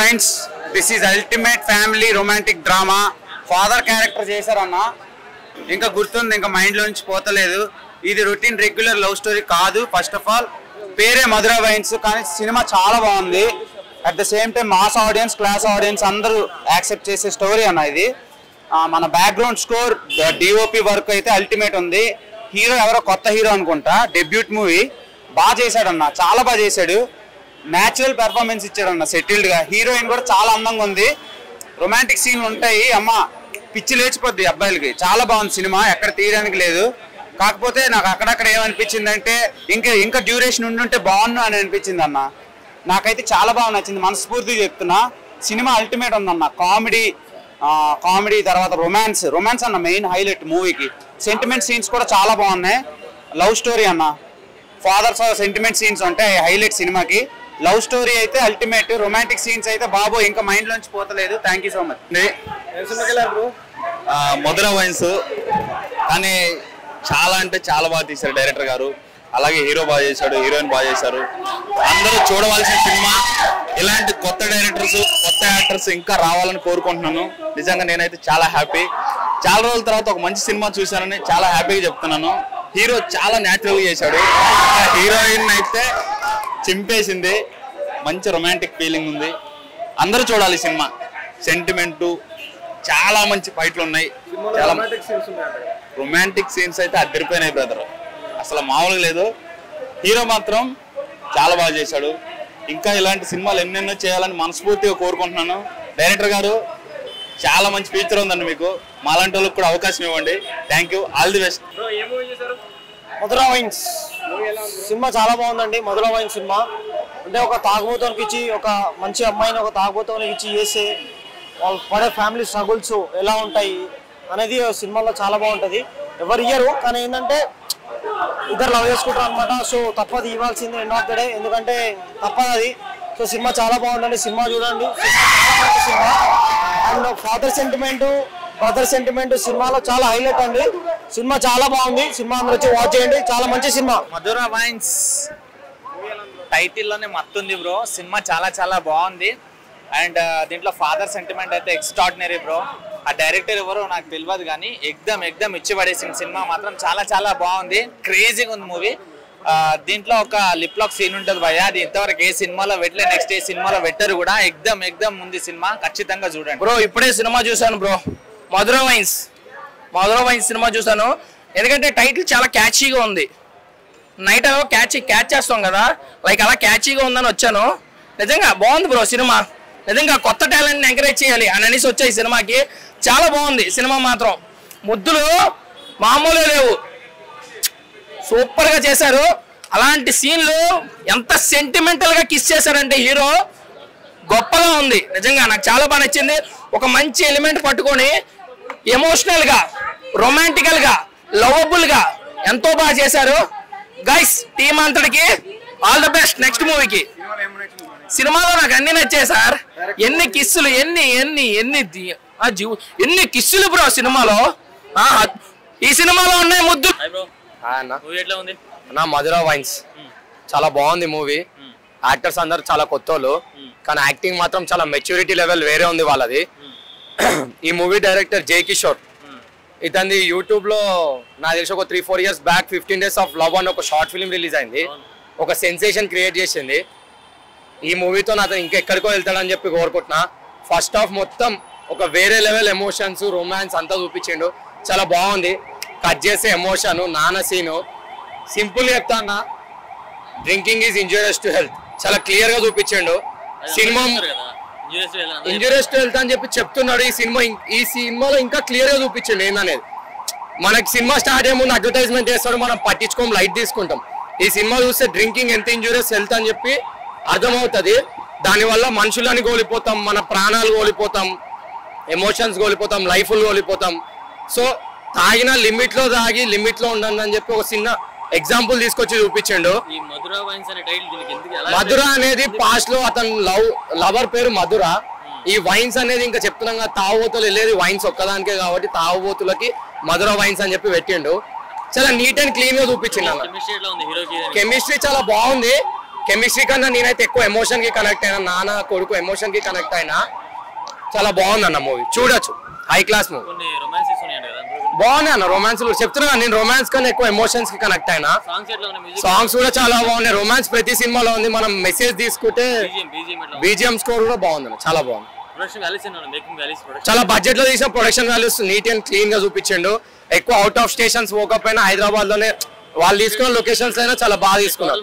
Wines this is ultimate family romantic drama. Father character చేశారన్న, ఇంకా గుర్తుంది, ఇంకా మైండ్లో నుంచి పోతలేదు. ఇది రొటీన్ రెగ్యులర్ లవ్ స్టోరీ కాదు. ఫస్ట్ ఆఫ్ ఆల్ పేరే మధుర వైన్స్, కానీ సినిమా చాలా బాగుంది. At the same time mass audience, class audience అందరూ యాక్సెప్ట్ చేసే స్టోరీ అన్న ఇది. మన బ్యాక్గ్రౌండ్ స్కోర్, డిఓపి వర్క్ అయితే అల్టిమేట్ ఉంది. హీరో ఎవరో కొత్త హీరో అనుకుంటా, డెబ్యూట్ మూవీ. బాగా చేశాడన్న, చాలా బాగా చేశాడు. న్యాచురల్ పెర్ఫార్మెన్స్ ఇచ్చాడన్న సెటిల్డ్గా. హీరోయిన్ కూడా చాలా అందంగా ఉంది. రొమాంటిక్ సీన్లు ఉంటాయి, అమ్మ పిచ్చి లేచిపోద్ది అబ్బాయిలకి. చాలా బాగుంది సినిమా, ఎక్కడ తీయడానికి లేదు. కాకపోతే నాకు అక్కడక్కడ ఏమనిపించింది అంటే ఇంకా డ్యూరేషన్ ఉండుంటే బాగుండు అని అనిపించింది అన్న. నాకైతే చాలా బాగా నచ్చింది, మనస్ఫూర్తిగా చెప్తున్నా. సినిమా అల్టిమేట్ ఉందన్న. కామెడీ తర్వాత రొమాన్స్ అన్న మెయిన్ హైలైట్ మూవీకి. సెంటిమెంట్ సీన్స్ కూడా చాలా బాగున్నాయి. లవ్ స్టోరీ అన్న, ఫాదర్స్ సెంటిమెంట్ సీన్స్ ఉంటాయి హైలైట్ సినిమాకి. లవ్ స్టోరీ అయితే అల్టిమేట్. రొమాంటిక్ సీన్స్ అయితే బాబో ఇంకా మైండ్ లోంచి పోతలేదు. Thank you so much. Madhura wines కానీ చాలా అంటే చాలా బాగా తీశారు డైరెక్టర్ గారు. అలాగే హీరో బాగా చేశాడు, హీరోయిన్ బాగా చేశారు. అందరూ చూడవలసిన సినిమా. ఇలాంటి కొత్త డైరెక్టర్స్, కొత్త యాక్టర్స్ ఇంకా రావాలని కోరుకుంటున్నాను. నిజంగా నేనైతే చాలా హ్యాపీ. చాలా రోజుల తర్వాత ఒక మంచి సినిమా చూశానని చాలా హ్యాపీగా చెప్తున్నాను. హీరో చాలా న్యాచురల్గా చేశాడు, హీరోయిన్ అయితే చింపేసింది. మంచి రొమాంటిక్ ఫీలింగ్ ఉంది. అందరూ చూడాలి సినిమా. సెంటిమెంటు, చాలా మంచి ఫైట్లు ఉన్నాయి. చాలా రొమాంటిక్ సీన్స్ అయితే అద్దరిపోయినాయి బ్రదర్, అసలు మామూలుగా లేదు. హీరో మాత్రం చాలా బాగా చేశాడు. ఇంకా ఇలాంటి సినిమాలు ఎన్నెన్నో చేయాలని మనస్ఫూర్తిగా కోరుకుంటున్నాను. డైరెక్టర్ గారు చాలా మంచి ఫ్యూచర్ ఉందండి మీకు. మాలాంటి వాళ్ళకి కూడా అవకాశం ఇవ్వండి. Thank you, all the best. Madhura wines cinema చాలా బాగుందండి. మధుర వైన్స్ సినిమా అంటే ఒక తాగుబోతానికి ఇచ్చి, ఒక మంచి అమ్మాయిని ఒక తాగుబోతానికి ఇచ్చి చేస్తే వాళ్ళు పడే ఫ్యామిలీ స్ట్రగుల్స్ ఎలా ఉంటాయి అనేది సినిమాలో చాలా బాగుంటుంది. ఎవరు ఇయ్యరు, కానీ ఏంటంటే ఇద్దరు లవ్ చేసుకుంటారు అనమాట. సో తప్పది ఇవ్వాల్సింది ఎండ్ ఆఫ్ ద డే, ఎందుకంటే తప్పదు అది. సో సినిమా చాలా బాగుందండి, సినిమా చూడండి. Cinema and father sentiment, brother sentiment సినిమాలో చాలా హైలైట్ అండి. సినిమా చాలా బాగుంది, సినిమా అందరూ వచ్చి వాచ్ చేయండి, చాలా మంచి సినిమా. మధుర వైన్స్ టైటిల్లోనే మత్తుంది బ్రో. సినిమా చాలా చాలా బాగుంది. అండ్ దీంట్లో ఫాదర్ సెంటిమెంట్ అయితే ఎక్స్ట్రాడినరీ బ్రో. ఆ డైరెక్టర్ ఎవరో నాకు తెలియదు, కానీ ఎగ్దమ్ ఇచ్చి పడేసిన సినిమా మాత్రం చాలా చాలా బాగుంది. క్రేజీగా ఉంది మూవీ. దీంట్లో ఒక లిప్ లాక్ సీన్ ఉంటుంది భయ్య, అది ఇంతవరకు ఏ సినిమాలో పెట్టలే, నెక్స్ట్ ఏ సినిమాలో పెట్టరు కూడా. ఎగ్దమ్ ఉంది సినిమా, ఖచ్చితంగా చూడండి బ్రో. ఇప్పుడే సినిమా చూసాను బ్రో, మధుర వైన్స్ సినిమా చూసాను. ఎందుకంటే టైటిల్ చాలా క్యాచీగా ఉంది. నైట్ క్యాచ్ చేస్తాం కదా, లైక్ అలా క్యాచీగా ఉందని వచ్చాను. నిజంగా బాగుంది బ్రో సినిమా. నిజంగా కొత్త టాలెంట్ని ఎంకరేజ్ చేయాలి అని అనేసి వచ్చాయి సినిమాకి. చాలా బాగుంది సినిమా మాత్రం. ముద్దులు మామూలు లేవు, సూపర్గా చేశారు. అలాంటి సీన్లు ఎంత సెంటిమెంటల్గా కిస్ చేశారంటే హీరో, గొప్పగా ఉంది. నిజంగా నాకు చాలా బాగా నచ్చింది. ఒక మంచి ఎలిమెంట్ పట్టుకొని ఎమోషనల్గా, రొమాంటికల్గా, లవబుల్గా ఎంతో బాగా చేశారు. గైస్ టీమ్ అంతటికి ఆల్ ద బెస్ట్ నెక్స్ట్ మూవీకి. సినిమాలో నాకు అన్ని నచ్చాయి సార్. ఎన్ని కిస్సులు, ఎన్ని కిస్సులు బ్రో సినిమాలో. ఈ సినిమాలో ఉన్నాయి ముద్దు. నా మధుర వైన్స్ చాలా బాగుంది మూవీ. యాక్టర్స్ అందరు చాలా కొత్తోళ్ళు, కానీ యాక్టింగ్ మాత్రం చాలా మెచ్యూరిటీ లెవెల్ వేరే ఉంది వాళ్ళది. ఈ మూవీ డైరెక్టర్ జే కిషోర్. ఇతని యూట్యూబ్ లో నాకు తెలిసి ఒక 3-4 years back 15 Days of Love అని ఒక షార్ట్ ఫిల్మ్ రిలీజ్ అయింది. ఒక సెన్సేషన్ క్రియేట్ చేసింది. ఈ మూవీతో అతను ఇంకెక్కడికో వెళ్తాడని చెప్పి కోరుకుంటున్నా. ఫస్ట్ హాఫ్ మొత్తం ఒక వేరే లెవెల్ ఎమోషన్స్, రొమాన్స్ అంతా చూపించిండు. చాలా బాగుంది. కట్ చేసే ఎమోషన్, నాన్న సీను. సింపుల్ చెప్తానా, drinking is injurious to health చాలా క్లియర్ గా చూపించిండు. సినిమా ఇంజూరియస్ టు హెల్త్ అని చెప్పి చెప్తున్నాడు. ఈ సినిమాలో ఇంకా క్లియర్ గా చూపించండి ఏందనేది. మనకి సినిమా స్టార్ట్ అయ్యే ముందు అడ్వర్టైజ్మెంట్ చేస్తాడు, మనం పట్టించుకోం, లైట్ తీసుకుంటాం. ఈ సినిమా చూస్తే డ్రింకింగ్ ఎంత ఇంజూరియస్ హెల్త్ అని చెప్పి అర్థమవుతుంది. దానివల్ల మనుషులని కోల్పోతాం, మన ప్రాణాలు కోల్పోతాం, ఎమోషన్స్ కోల్పోతాం, లైఫ్లు కోల్పోతాం. సో తాగిన లిమిట్ లో తాగి లిమిట్ లో ఉండండి అని చెప్పి ఒక చిన్న ఎగ్జాంపుల్ తీసుకొచ్చి చూపించండు. మధుర అనేది పాస్ట్ లో అతను లవర్ పేరు మధుర. ఈ వైన్స్ అనేది ఇంకా చెప్తున్నాం కదా, తాగుబోతులు వెళ్ళేది వైన్స్ ఒక్కదానికే కాబట్టి తాగుబోతులకి మధుర వైన్స్ అని చెప్పి పెట్టిండు. చాలా నీట్ అండ్ క్లీన్ గా చూపించిండు. కెమిస్ట్రీ చాలా బాగుంది. కెమిస్ట్రీ కన్నా నేనైతే ఎక్కువ ఎమోషన్ కి కనెక్ట్ అయినా, నాన్న కొడుకు ఎమోషన్ కి కనెక్ట్ అయినా. చాలా బాగుంది అన్న మూవీ, చూడొచ్చు. హై క్లాస్ మూవీ, బాగున్నాయి అన్న. రొమాన్స్ చెప్తున్నా, నేను రొమాన్స్ కన్నా ఎక్కువ ఎమోషన్స్ కి కనెక్ట్ అయినా. సాంగ్స్ కూడా చాలా బాగున్నాయి. రొమాన్స్ ప్రతి సినిమాలో ఉంది. మనం మెసేజ్ తీసుకుంటే బీజిఎం స్కోర్ కూడా బాగుంది, చాలా బాగుంది. చాలా బడ్జెట్ లో తీసిన production values neat and clean గా చూపించిండు. ఎక్కువ అవుట్ ఆఫ్ స్టేషన్స్ పోకపోయినా హైదరాబాద్ లోనే వాళ్ళు తీసుకున్న లొకేషన్స్ అయినా చాలా బాగా తీసుకున్నారు.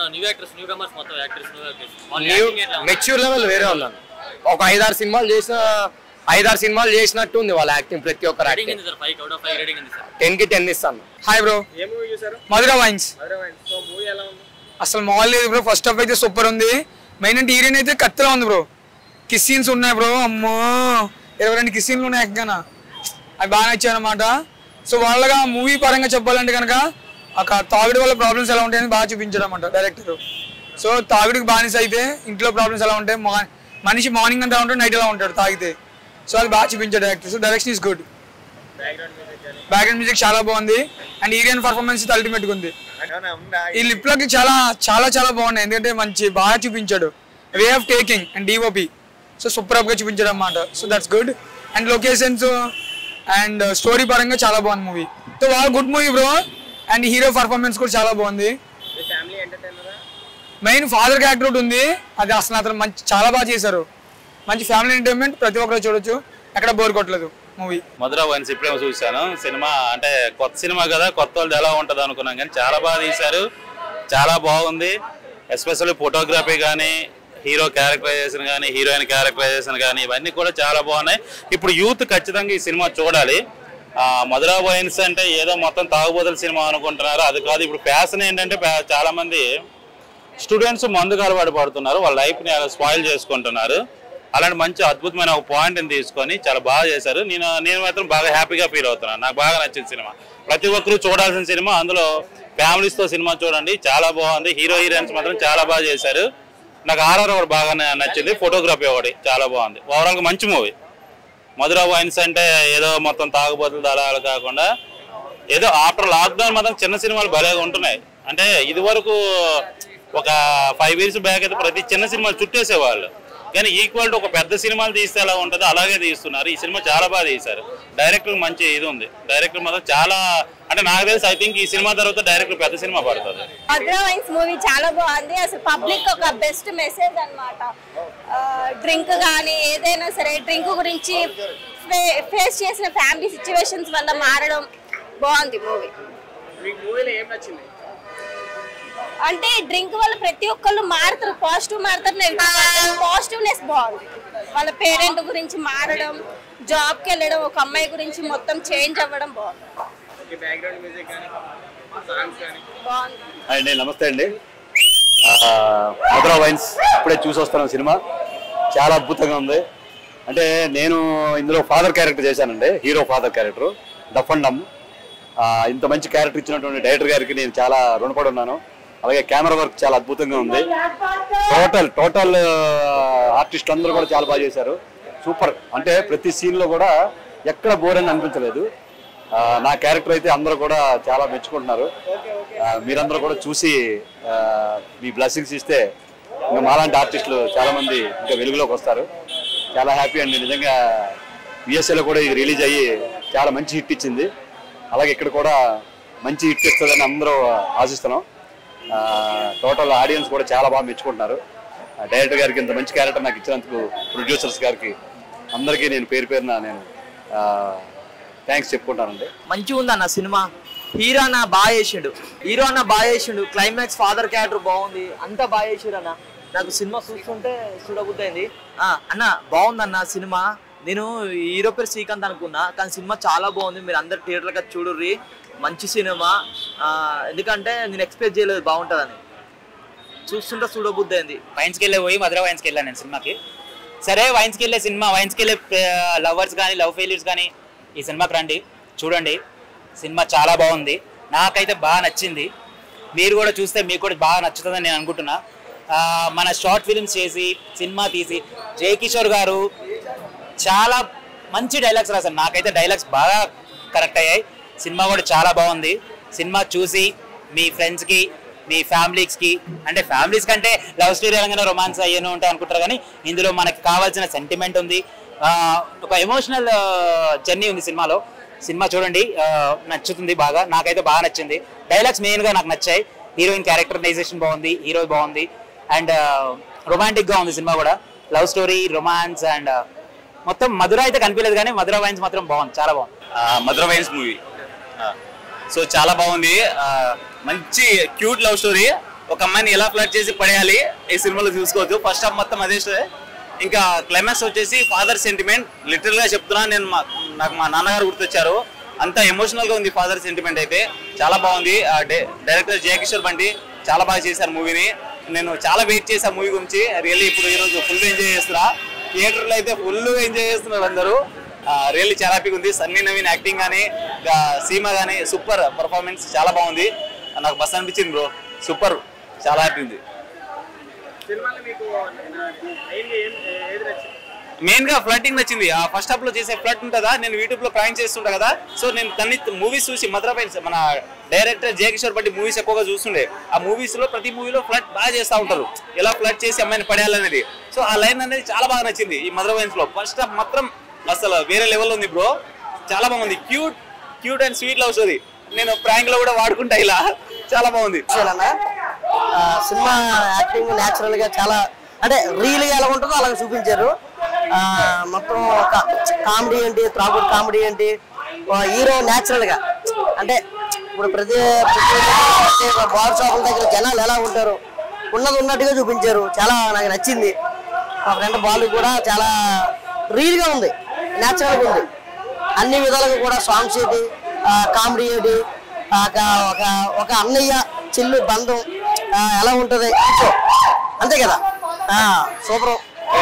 మెచ్యూర్ లెవెల్ వేరే ఉన్నాను. ఒక 5-6 సినిమాలు చేసినట్టు ఉంది వాళ్ళ యాక్టింగ్. ప్రతి ఒక్కరు 10 కి 10 ఇస్తాను. హాయ్ బ్రో, మధుర వైన్స్ అసలు మాల్ లేదు బ్రో. ఫస్ట్ హాఫ్ అయితే సూపర్ ఉంది. మెయిన్ అంటే హీరోయిన్ అయితే కత్తిలా ఉంది బ్రో. కిస్ సీన్స్ ఉన్నాయి బ్రో, అమ్మో 22 కిస్ సీన్లు ఉన్నాయి ఎక్కగా. అవి బాగా నచ్చాయి అనమాట. సో వాళ్ళగా మూవీ పరంగా చెప్పాలంటే కనుక ఒక తాగుడు వల్ల ప్రాబ్లమ్స్ ఎలా ఉంటాయని బాగా చూపించాడు అనమాట డైరెక్టర్. సో తాగుడికి బానిస అయితే ఇంట్లో ప్రాబ్లమ్స్ ఎలా ఉంటాయి, మనిషి మార్నింగ్ అంతా ఉంటాడు, నైట్ ఎలా ఉంటాడు తాగితే. సో అది బాగా చూపించాడు director. So direction is good. Background music చాలా బాగుంది. అండ్ హీరోయిన్ పర్ఫార్మెన్స్ అల్టిమేట్ గా ఉంది. ఈ లిప్ లాక్ చాలా చాలా చాలా బాగున్నాయి. ఎందుకంటే మంచి బాగా చూపించాడు. Way of taking and DOP so super గా చూపించాడు అన్నమాట. So that's good. And locations and story పరంగా చాలా బాగుంది మూవీ. సో బాగా good movie bro. And hero performance కూడా చాలా బాగుంది. మెయిన్ ఫాదర్ క్యారెక్టర్ ఉంది, అది అసలు అతను మంచి చాలా బాగా చేశారు. మంచి ఫ్యామిలీ ఎంటర్టైన్మెంట్, ప్రతి ఒక్కరు చూడొచ్చు, ఎక్కడ బోర్ కొట్టలేదు మూవీ. మధుర వైన్స్ ఇప్పుడే చూశాను సినిమా. అంటే కొత్త సినిమా కదా, కొత్త వాళ్ళు ఎలా ఉంటుంది అనుకున్నాం, కానీ చాలా బాగా తీశారు, చాలా బాగుంది. ఎస్పెషల్లీ ఫోటోగ్రఫీ కానీ, హీరో క్యారెక్టరైజేషన్ కానీ, హీరోయిన్ క్యారెక్టరైజేషన్ కానీ, ఇవన్నీ కూడా చాలా బాగున్నాయి. ఇప్పుడు యూత్ ఖచ్చితంగా ఈ సినిమా చూడాలి. మధుర వైన్స్ అంటే ఏదో మొత్తం తాగుబోతుల సినిమా అనుకుంటున్నారు, అది కాదు. ఇప్పుడు ఫ్యాషన్ ఏంటంటే చాలా మంది స్టూడెంట్స్ మందుకు అలవాటు పడుతున్నారు, వాళ్ళ లైఫ్ని స్పాయిల్ చేసుకుంటున్నారు. అలాంటి మంచి అద్భుతమైన ఒక పాయింట్ని తీసుకొని చాలా బాగా చేశారు. నేను మాత్రం బాగా హ్యాపీగా ఫీల్ అవుతున్నాను. నాకు బాగా నచ్చిన సినిమా, ప్రతి ఒక్కరూ చూడాల్సిన సినిమా. అందులో ఫ్యామిలీస్తో సినిమా చూడండి, చాలా బాగుంది. హీరో హీరోయిన్స్ మాత్రం చాలా బాగా చేశారు. నాకు ఆర్ఆర్ ఒకటి బాగా నచ్చింది, ఫోటోగ్రఫీ ఒకటి చాలా బాగుంది. ఓవరాల్గా మంచి మూవీ. మధుర వైన్స్ అంటే ఏదో మొత్తం తాగుబోతులు దళాలు కాకుండా ఏదో ఆఫ్టర్ లాక్డౌన్ మాత్రం చిన్న సినిమాలు భలేగా ఉంటున్నాయి. అంటే ఇది వరకు ఒక 5 years బ్యాక్ అయితే ప్రతి చిన్న సినిమాలు చుట్టేసేవాళ్ళు, కానీ ఈక్వల్ టు ఒక పెద్ద సినిమాలు తీస్తే ఎలా ఉంటుందో అలాగే తీస్తున్నారు. ఈ సినిమా చాలా బాగా తీశారు. డైరెక్టర్ మంచి ఇది ఉంది. డైరెక్టర్ మాత్రం చాలా, అంటే నాకు తెలిసి ఐ థింక్ ఈ సినిమా తర్వాత డైరెక్టర్ పెద్ద సినిమా పడుతుంది. మధుర వైన్స్ మూవీ చాలా బాగుంది. అసలు పబ్లిక్ ఒక బెస్ట్ మెసేజ్ అన్నమాట. డ్రింక్ కానీ ఏదైనా సరే, డ్రింక్ గురించి ఫేస్ చేసిన ఫ్యామిలీ సిచ్యువేషన్స్ వల్ల మారడం బాగుంది మూవీ. అంటే డ్రింక్ వల్ల ప్రతి ఒక్కళ్ళు మారుతారు, పాజిటివ్ మారుతారు, నెగిటివ్ పాజిటివ్నెస్ బాగుంది. వాళ్ళ పేరెంట్ గురించి మారడం, జాబ్కి వెళ్ళడం, ఒక అమ్మాయి గురించి మొత్తం చేంజ్ అవ్వడం బాగుంది. అండి నమస్తే అండి. మధుర వైన్స్ ఇప్పుడే చూసి వస్తాను. సినిమా చాలా అద్భుతంగా ఉంది. అంటే నేను ఇందులో ఫాదర్ క్యారెక్టర్ చేశానండి, hero father character. Duff and dumb. ఇంత మంచి క్యారెక్టర్ ఇచ్చినటువంటి డైరెక్టర్ గారికి నేను చాలా రుణపడి ఉన్నాను. అలాగే కెమెరా వర్క్ చాలా అద్భుతంగా ఉంది. టోటల్ ఆర్టిస్టులు అందరూ కూడా చాలా బాగా చేశారు. సూపర్. అంటే ప్రతి సీన్లో కూడా ఎక్కడ బోర్ అని అనిపించలేదు. నా క్యారెక్టర్ అయితే అందరూ కూడా చాలా మెచ్చుకుంటున్నారు. మీరందరూ కూడా చూసి మీ బ్లెస్సింగ్స్ ఇస్తే ఇంకా మాలాంటి ఆర్టిస్టులు చాలామంది ఇంకా వెలుగులోకి వస్తారు. చాలా హ్యాపీ అండి నిజంగా. యుఎస్ఏలో కూడా ఇది రిలీజ్ అయ్యి చాలా మంచి హిట్ ఇచ్చింది. అలాగే ఇక్కడ కూడా మంచి హిట్ ఇస్తుందని అందరూ ఆశిస్తున్నాం. టోటల్ ఆడియన్స్ కూడా చాలా బాగా మెచ్చుకుంటున్నారు. డైరెక్టర్ గారికి ఇంత మంచి క్యారెక్టర్ నాకు ఇచ్చినందుకు, ప్రొడ్యూసర్స్ గారికి అందరికీ నేను పేరు పేరున నేను థ్యాంక్స్ చెప్పుకుంటానండి. మంచిగా ఉంది అన్న సినిమా. హీరో అన్న బాగా చేసిండు. క్లైమాక్స్ ఫాదర్ క్యారెక్టర్ బాగుంది, అంతా బాగా చేసిరు అన్న. నాకు సినిమా చూస్తుంటే చూడబుద్ధి అయింది అన్న. బాగుందన్న సినిమా. నేను హీరో పేరు శ్రీకాంత్ అనుకున్నా, కానీ సినిమా చాలా బాగుంది. మీరు అందరు థియేటర్గా చూడుర్రి, మంచి సినిమా. ఎందుకంటే నేను ఎక్స్పెక్ట్ చేయలేదు బాగుంటుందని, చూస్తుంటే చూడబుద్ధి అయింది. వైన్స్కి వెళ్ళే పోయి మధుర వైన్స్కి వెళ్ళాను నేను సినిమాకి. సరే వైన్స్కి వెళ్ళే సినిమా, వైన్స్కి వెళ్ళే లవర్స్ కానీ లవ్ ఫెయిల్యూర్స్ కానీ ఈ సినిమాకి రండి, చూడండి. సినిమా చాలా బాగుంది, నాకైతే బాగా నచ్చింది. మీరు కూడా చూస్తే మీకు కూడా బాగా నచ్చుతుందని నేను అనుకుంటున్నా. మన షార్ట్ ఫిల్మ్స్ చేసి సినిమా తీసి జై కిషోర్ గారు చాలా మంచి డైలాగ్స్ రాశారు. నాకైతే డైలాగ్స్ బాగా కరెక్ట్ అయ్యాయి. సినిమా కూడా చాలా బాగుంది. సినిమా చూసి మీ ఫ్రెండ్స్కి మీ ఫ్యామిలీస్కి, అంటే ఫ్యామిలీస్ కంటే లవ్ స్టోరీ అనగానే రొమాన్స్ అయ్యేనో ఉంటాయి అనుకుంటారు, కానీ ఇందులో మనకి కావాల్సిన సెంటిమెంట్ ఉంది, ఒక ఎమోషనల్ జర్నీ ఉంది సినిమాలో. సినిమా చూడండి, నచ్చుతుంది బాగా, నాకైతే బాగా నచ్చింది. డైలాగ్స్ మెయిన్గా నాకు నచ్చాయి, హీరోయిన్ క్యారెక్టరైజేషన్ బాగుంది, హీరో బాగుంది, అండ్ రొమాంటిక్గా ఉంది సినిమా కూడా. లవ్ స్టోరీ, రొమాన్స్ అండ్ మొత్తం మధుర అయితే కనిపించలేదు, కానీ మధుర వైన్స్ మాత్రం బాగుంది, చాలా బాగుంది. మధుర వైన్స్ మూవీ సో చాలా బాగుంది. మంచి క్యూట్ లవ్ స్టోరీ. ఒక అమ్మాయిని ఎలా ఫ్లర్ట్ చేసి పడేయాలి ఈ సినిమాలో చూసుకోవచ్చు. ఫస్ట్ హాఫ్ మొత్తం అదే స్టోరీ. ఇంకా క్లైమాక్స్ వచ్చేసి ఫాదర్ సెంటిమెంట్. లిటరల్ గా చెప్తున్నా నేను, నాకు మా నాన్నగారు గుర్తొచ్చారు. అంత ఎమోషనల్ గా ఉంది ఫాదర్ సెంటిమెంట్ అయితే. చాలా బాగుంది. డైరెక్టర్ జయకిషోర్ బండి చాలా బాగా చేశారు మూవీని. నేను చాలా వెయిట్ చేశాను మూవీ గురించి. రియల్లీ ఇప్పుడు ఈరోజు ఫుల్ ఎంజాయ్ చేస్తున్నా. థియేటర్లో అయితే ఫుల్ ఎంజాయ్ చేస్తున్నారు అందరూ. రియల్లీ చాలా హ్యాపీగా ఉంది. సన్నీ నవీన్ యాక్టింగ్ కానీ, సీమా కానీ సూపర్ పర్ఫార్మెన్స్, చాలా బాగుంది. నాకు బస్ అనిపించింది బ్రో, సూపర్, చాలా హ్యాపీ ఉంది. మెయిన్ గా ఫ్లట్టింగ్ నచ్చింది. ఆ ఫస్ట్ హాఫ్ లో చేసే ఫ్లట్ ఉంటుందా, నేను యూట్యూబ్ లో ప్రాంక్ చేస్తుంటా కదా, సో నేను కొన్ని మూవీస్ చూసి మధుర వైన్స్ మన డైరెక్టర్ జయకిషోర్ బట్టి మూవీస్ ఎక్కువగా చూస్తుండే. ఆ మూవీస్ లో ప్రతి మూవీలో ఫ్లట్ బాగా చేస్తూ ఉంటారు, ఎలా ఫ్లట్ చేసి అమ్మాయిని పడేయాలనేది. సో ఆ లైన్ అనేది చాలా బాగా నచ్చింది ఈ మధుర వైన్స్ లో. ఫస్ట్ హాఫ్ మాత్రం అసలు వేరే లెవెల్ ఉంది బ్రో, చాలా బాగుంది. Cute and sweet love story. నేను ప్రాంక్ లో కూడా వాడుకుంటా ఇలా, చాలా బాగుంది. సినిమా యాక్టింగ్ న్యాచురల్ గా చాలా, అంటే రియల్ గా ఎలా ఉంటుందో అలాగే చూపించారు. మొత్తం ఒక కామెడీ ఏంటి, త్రాగుడు కామెడీ ఏంటి, హీరో న్యాచురల్ గా, అంటే ఇప్పుడు ప్రతి బార్ షాపుల దగ్గర జనాలు ఎలా ఉంటారు ఉన్నది ఉన్నట్టుగా చూపించారు. చాలా నాకు నచ్చింది. మా ఫ్రెండ్ బాలు కూడా చాలా రియల్ గా ఉంది, న్యాచురల్ గా ఉంది. అన్ని విధాలుగా కూడా సాంగ్స్ ఏంటి, కామెడీ ఏంటి, ఒక అన్నయ్య చెల్లు బంధం ఎలా ఉంటుంది అంతే కదా, సూపర్.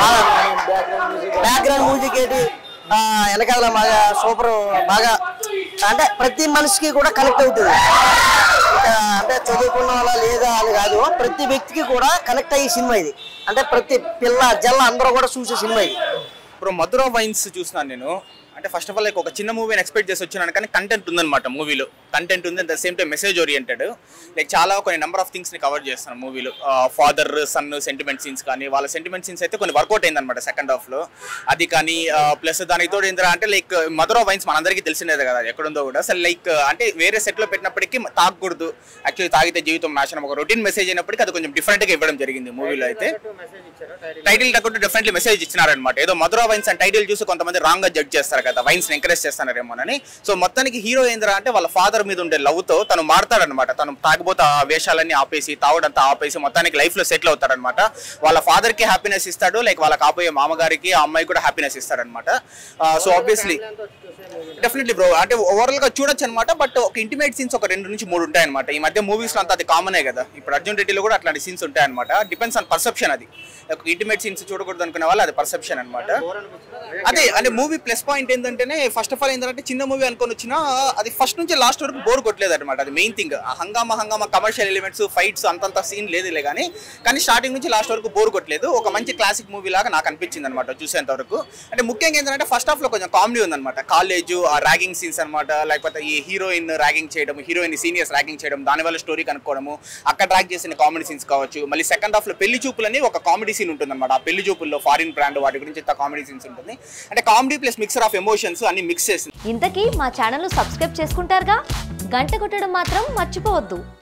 బ్యాక్గ్రౌండ్ మ్యూజిక్ ఏంటి, వెనకాల బాగా సూపర్, బాగా అంటే ప్రతి మనిషికి కూడా కనెక్ట్ అవుతుంది. అంటే చదువుకున్న వాళ్ళ లేదా అని కాదు, ప్రతి వ్యక్తికి కూడా కనెక్ట్ అయ్యే సినిమా ఇది. అంటే ప్రతి పిల్ల జల్ల అందరూ కూడా చూసే సినిమా ఇది. ఇప్పుడు మధుర వైన్స్ చూస్తున్నాను నేను. అంటే ఫస్ట్ ఆఫ్ ఆల్ లైక్ ఒక చిన్న మూవీని ఎక్స్పెక్ట్ చేసి వచ్చినాను, కానీ కంటెంట్ ఉందన్నమాట మూవీలో. కంటెంట్ ఉంది, at the same time message oriented. Like చాలా కొన్ని నెంబర్ ఆఫ్ థింగ్స్ని కవర్ చేస్తాను మూవీలో. ఫాదర్ సన్ సెంటిమెంట్ సీన్స్ కానీ, వాళ్ళ సెంటిమెంట్ సీన్స్ అయితే కొన్ని వర్కౌట్ అయిందనమాట సెకండ్ హాఫ్లో. అది కానీ ప్లస్ దానికి తోడు ఏంటంటే అంటే లైక్ మధుర వైన్స్ మనందరికీ తెలిసినదే కదా ఎక్కడుందో కూడా. అసలు లైక్ అంటే వేరే సెట్లో పెట్టినప్పటికీ తాగకూడదు, యాక్చువల్లీ తాగితే జీవితం నాశనం, ఒక రొటీన్ మెసేజ్ అయినప్పటికీ అది కొంచెం డిఫరెంట్గా ఇవ్వడం జరిగింది మూవీలో. అయితే టైటిల్ తగ్గట్టు డెఫినెట్లీ మెసేజ్ ఇచ్చినారనమాట. ఏదో మధుర వైన్స్ అని టైటిల్ చూసి కొంతమంది రాంగ్ గా జడ్జ్ చేస్తారు కదా, వైన్స్ ఎంకరేజ్ చేస్తున్నారేమోనని. సో మొత్తానికి హీరో ఏంద్రా అంటే వాళ్ళ ఫాదర్ మీద ఉండే లవ్ తో తను మారతాడనమాట. తను తాగిపోతే ఆ వేషాలన్నీ ఆపేసి, తాగుడంతా ఆపేసి మొత్తానికి లైఫ్ లో సెటిల్ అవుతాడనమాట. వాళ్ళ ఫాదర్ కి హ్యాపీనెస్ ఇస్తాడు, లైక్ వాళ్ళ కాబోయే మామగారికి ఆ అమ్మాయి కూడా హ్యాపీనెస్ ఇస్తాడనమాట. సో ఆబ్వియస్లీ డెఫినెట్లీ బ్రో అంటే ఓవరాల్ గా చూడొచ్చు అనమాట. బట్ ఒక ఇంటిమేట్ సీన్స్ ఒక 2 నుంచి 3 ఉంటాయన్నమాట. ఈ మధ్య మూవీస్ లో అంతా అది కామనే కదా. ఇప్పుడు అర్జున్ రెడ్డిలో కూడా అట్లాంటి సీన్స్ ఉంటాయన్నమాట. Depends on perception. అది ఒక ఇంటిమేట్ సీన్స్ చూడకూడదు అనుకునే వాళ్ళు అది పర్సెప్షన్ అనమాట. అదే అంటే మూవీ ప్లస్ పాయింట్ ఏంటంటేనే ఫస్ట్ ఆఫ్ ఆల్ ఏంటంటే చిన్న మూవీ అనుకొని వచ్చినా అది ఫస్ట్ నుంచి లాస్ట్ వరకు బోర్ కొట్టలేదు అనమాట. అది మెయిన్ థింగ్. హంగామా కమర్షియల్ ఎలిమెంట్స్, ఫైట్స్ అంతంత సీన్ లేదులే కానీ స్టార్టింగ్ నుంచి లాస్ట్ వరకు బోర్ కొట్టలేదు. ఒక మంచి క్లాసిక్ మూవీ లాగా నాకు అనిపించింది అనమాట చూసేంత వరకు. అంటే ముఖ్యంగా ఏంటంటే ఫస్ట్ హాఫ్ లో కొంచెం కామెడీ ఉందన్నమాట. కాలేజ్ ఆ ర్యాగింగ్ సీన్స్ అనమాట, లేకపోతే ఈ హీరోయిన్ ర్యాగింగ్ చేయడం, హీరోయిన్ సీనియర్స్ ర్యాగింగ్ చేయడం, దానివల్ల స్టోరీ కనుక్కోవడము, అక్కడ ట్రాక్ చేసిన కామెడీ సీన్స్ కావచ్చు. మళ్ళీ సెకండ్ హాఫ్ లో పెళ్లి చూపులని ఒక కామెడీ సీన్ ఉంటుంది అనమాట. ఆ పెళ్లి చూపుల్లో ఫారిన్ బ్రాండ్ వాటి గురించి కామెడీ సీన్స్ ఉంటుంది. అంటే comedy plus mixer of emotions అన్ని మిక్స్ చేసింది. ఇంతకీ మా ఛానల్ సబ్స్క్రైబ్ చేసుకుంటారుగా, గంట కొట్టడం మాత్రం మర్చిపోవద్దు.